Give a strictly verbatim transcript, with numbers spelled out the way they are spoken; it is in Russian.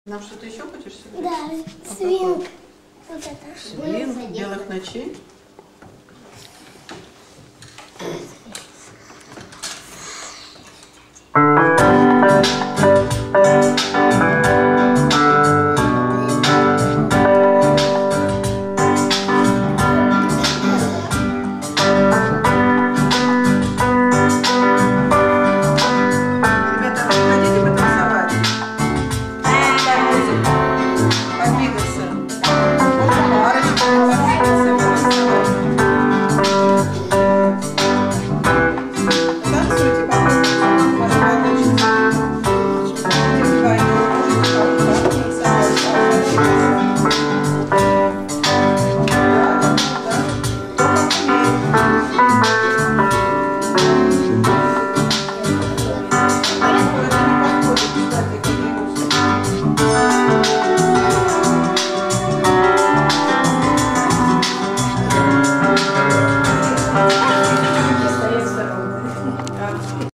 Нам что-то еще хочешь сыграть? Да, А свинг. Вот это. Свинг белых ночей. Thank you.